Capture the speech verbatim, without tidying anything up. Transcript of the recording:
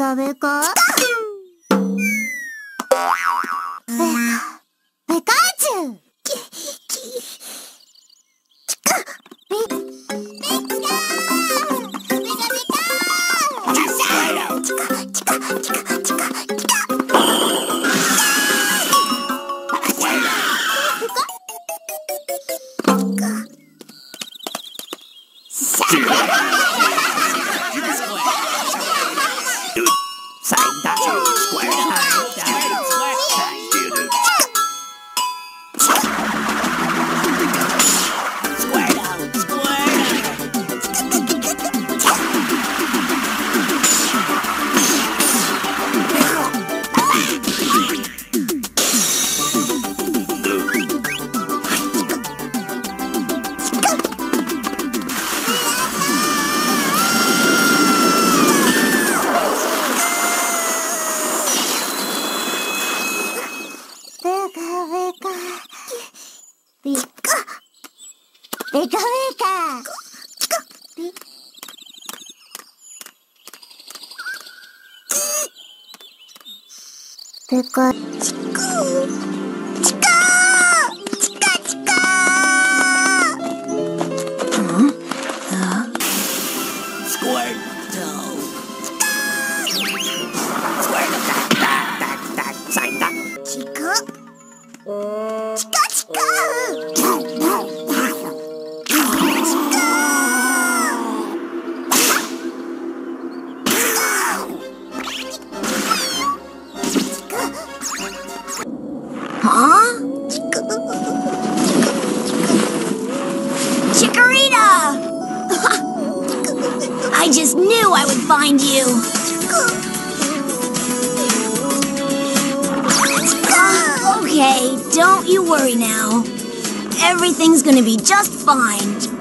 カベカベカベカチュウキキチカベベカベカベカチカチカチカチカチカベカベカベカチクチカチカチカうんスクワットスクワットタタタタサインだチカチカチカHuh? Chikorita! I just knew I would find you. Okay, don't you worry now. Everything's gonna be just fine.